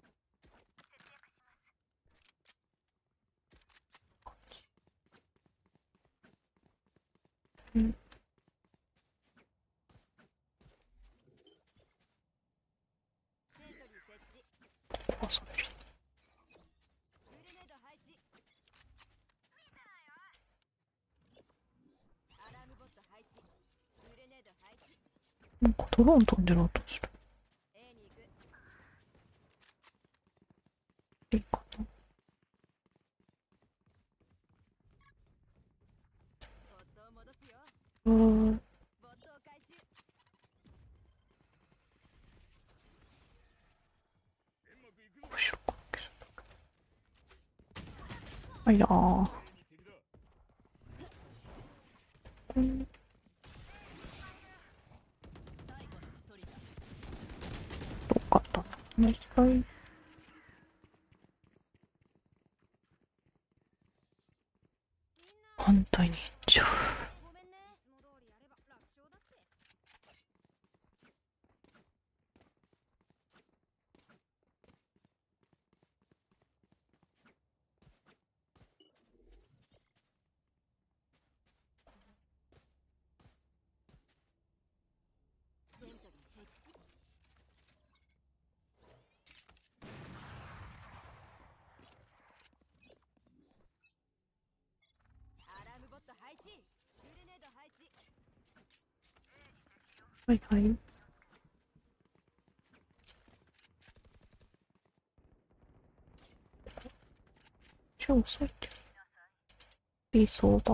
うん。 セントリー設置。 あ、そうです。 グレネード配置。アラームボット配置。グレネード配置。 なんかドローン飛んでる音する。 A に行く。 いいかな。 ボットを戻すよ。 うーん。 ボットを回収。 後ろか。あいやー。うん。 最後の1人だ。 どうかったな。ナイストライ。反対に行っちゃう。 ごめんね。いつも通りやれば楽勝だって。セントリー設置。アラームボット配置。グレネード配置。 はいはい。超遅いってる。B 相場。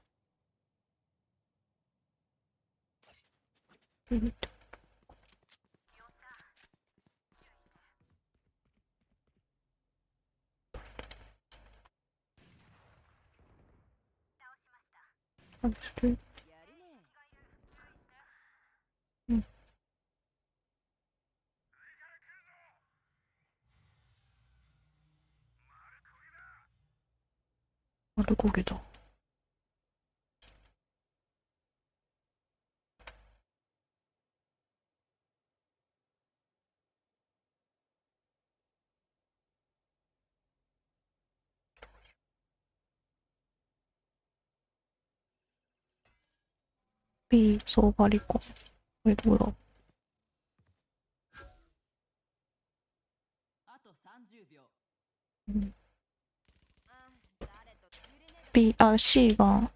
あ、それ。 やるね。 うん。 どこけた。B、相場リコン。これどうだ。 あと30秒。 あ誰とゆりね B、あ、C が、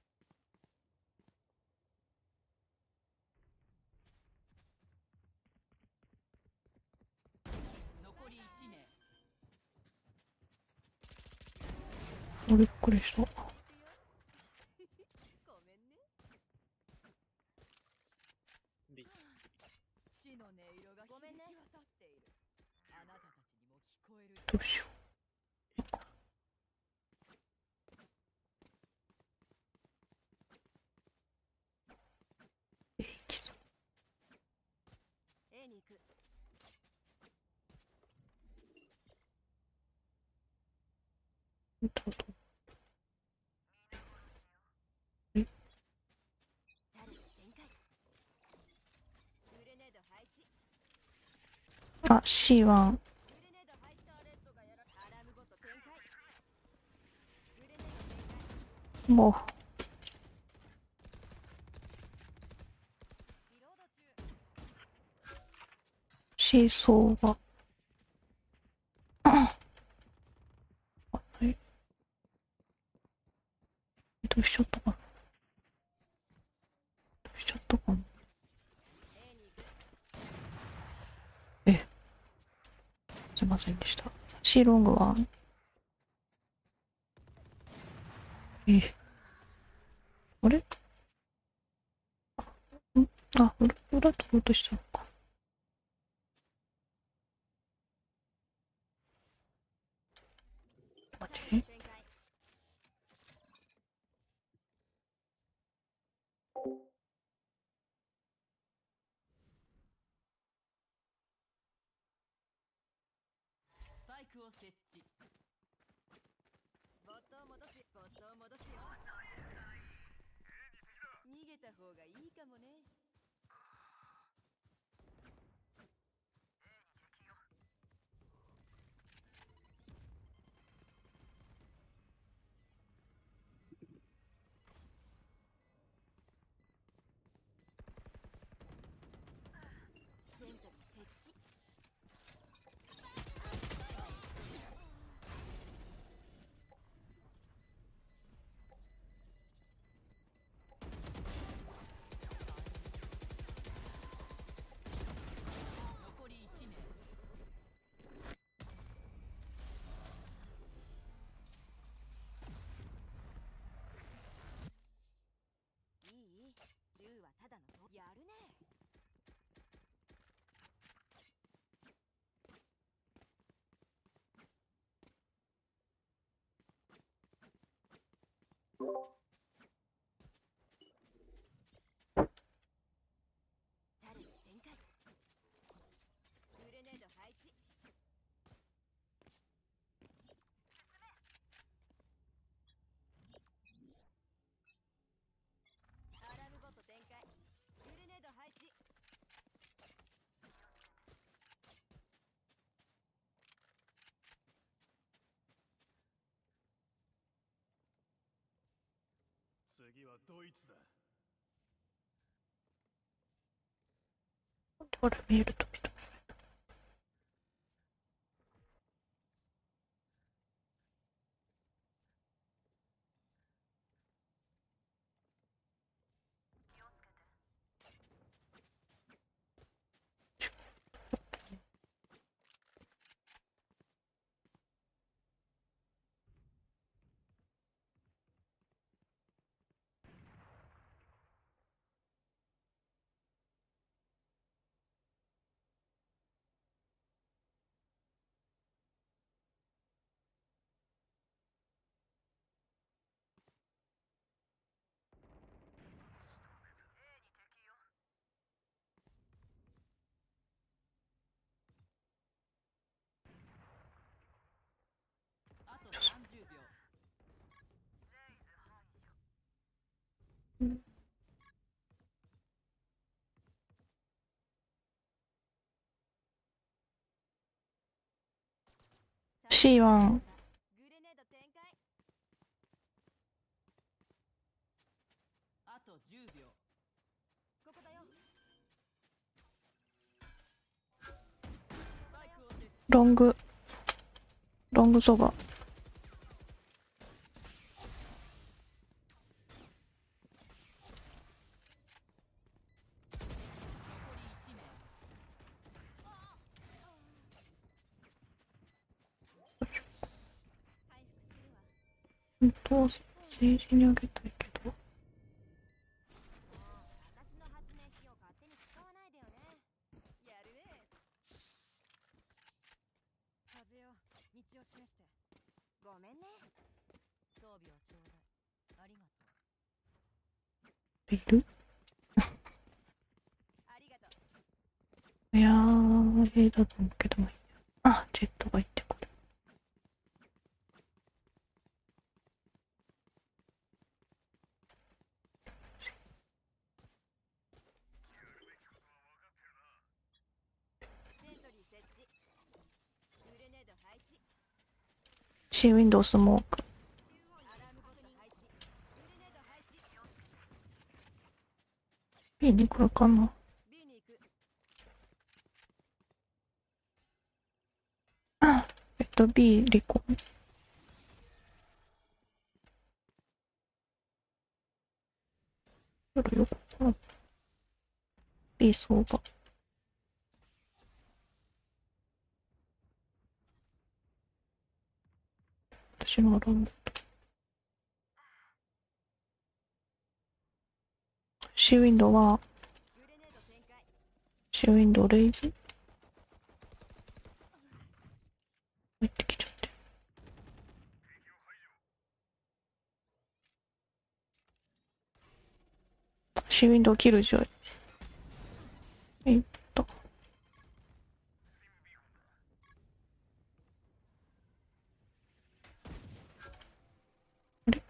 残り1名。 びっくりした。 ごめんね。死の音色が響き渡っている。あなたたちにも聞こえる。 どうしよう。 A に行く。タル展開。グレネード配置。 あ、C は、 グレネード配置ターレットがやらアラームごと展開。グレネード展開。 もう、 リロード中。 C 相場。あ、はい。どうしちゃったかな。どうしちゃったかな。 A に行く。 すいませんでした。C ロングは、あれんあ、裏取ろうとしたのか。待ってね。 展開。 スパイクを設置。 ボットを戻す。ボットを戻すよ。逃げた方がいいかもね。セントリー設置。 残り1名。 いい銃はただのとやるね。タル展開。グレネード配置。アラームボット展開。グレネード配置。 次はドイツだ。 これ見えるときと。 C1。 グレネード展開。 あと10秒。 ここだよ。 スパイクを設置。 ロング。ロングそば。 残り1名。 回復するわ。 本当は政治にあげたいけど。 私の発明機を勝手に使わないでよね。やるね。風よ、道を示して。ごめんね。 装備をちょうだい。ありがとう。 いる？ ありがとう。 いやー、Aだと思うけどもいいや。あ、ジェットが行ってくる。 セントリー設置。グレネード配置。 C ウィンドウスモーク。 アラームコード配置。グレネード配置。 B に来るかな。 B に行く。 B リコン。夜横かな。B 相場。私のアラーム。C ウィンドウは、 グレネード展開。 C ウィンドウレイズ。入ってきちゃって。C ウィンドウキルジョイ。いった。あれ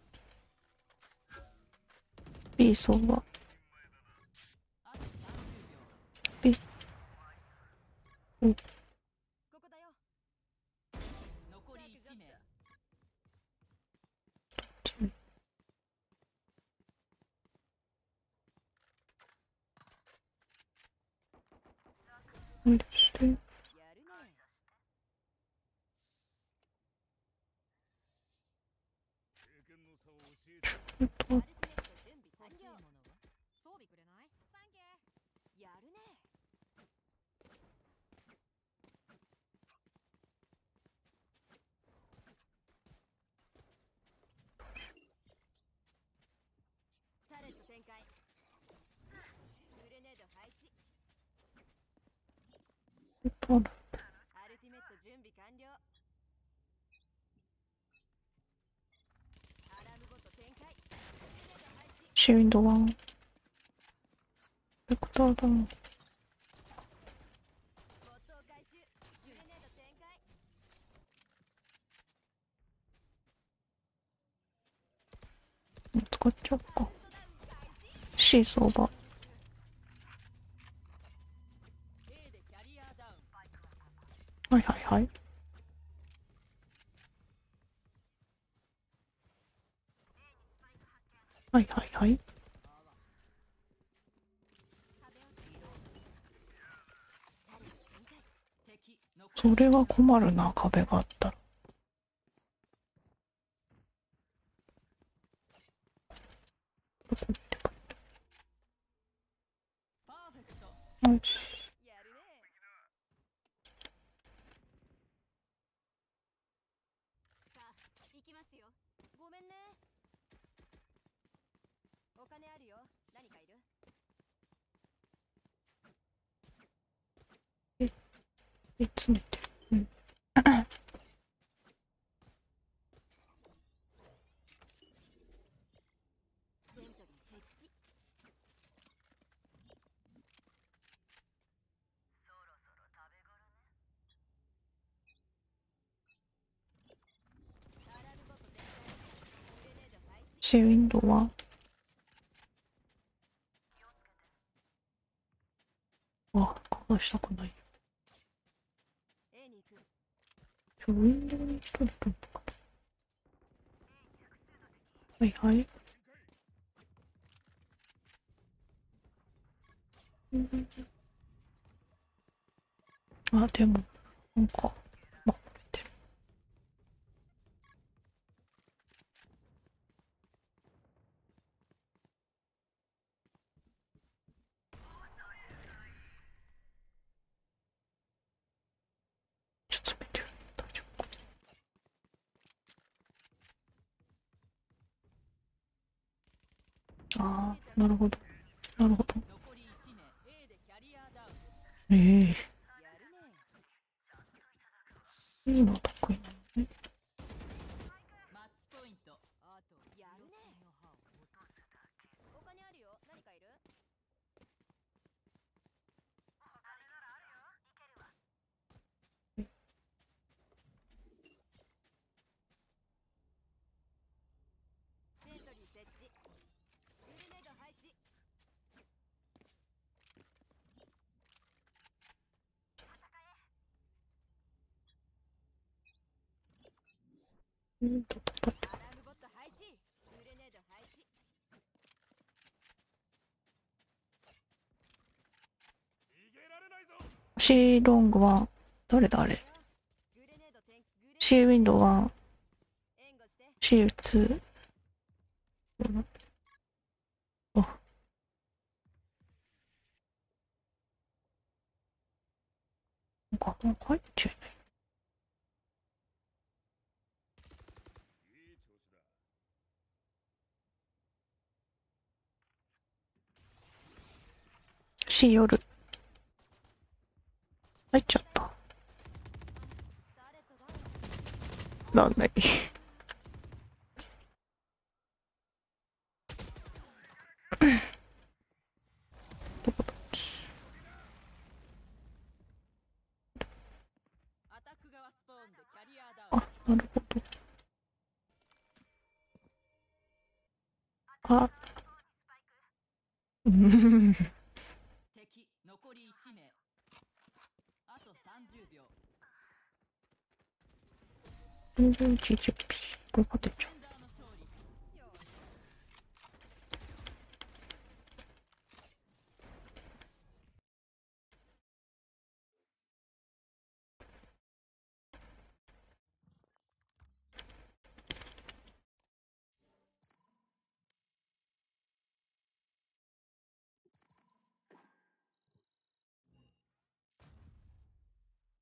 ?B 相場。 あと30秒。 B。お、 ここだよ。 残り1名。 無理して。 やるね。 経験の差を教えてちょっとアルティメット準備完欲しい了。 ものは装備くれない？サンキュー。やるね。タレット展開。グレネード配置。 とる。 アルティメット準備完了。アラームボット展開。グレネード配置。 シーウィンドウ1。ベクターダウン。 ボットを回収。グレネード展開。 使っちゃおうか。 カウントダウン開始。 C 相場。 A でキャリアダウン。 はいはいはい。はいはいはい。 敵残りそれは困るな、壁があったら。どこ見てか。 パーフェクト。 よし。 やるね。さあ、行きますよ。ごめんね。お金あるよ。何かいる？ 詰めてる。うん。 セントリー設置。そろそろ食べ頃ね。アラームボット展開。グレネード配置。 シーウィンドウは、あ、かわしたくない。 A に行く。 ウィンドウに一人とか。はいはい。あ、でも、なんか、ま、これてる。ちょっと見てる。大丈夫かな。ああ、なるほど。なるほど。 残り1名 A でキャリアダウン。 ええやるねいいの得意なのね。 マッチポイント。 あとやるね他にあるよ何かいるセントリー設置グレネード配置うんと、と、と。 アラームボット配置グレネード配置逃げられないぞ。 シーロングは、誰だあれ。 グレネードグレネーシーウィンドウは、 援護してシー打つ。あ、なんか入っちゃいない。 いい調子だ。 シー夜。入っちゃった。 誰とだなんない。どこだっけ。 アタック側スポーンでキャリアダウン。 あ、なるほど。あ、うん。 敵残り1名。あと30秒。 全然ちいちゃい。これ勝てちゃディフェンダーの勝利。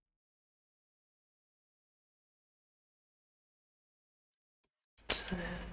う。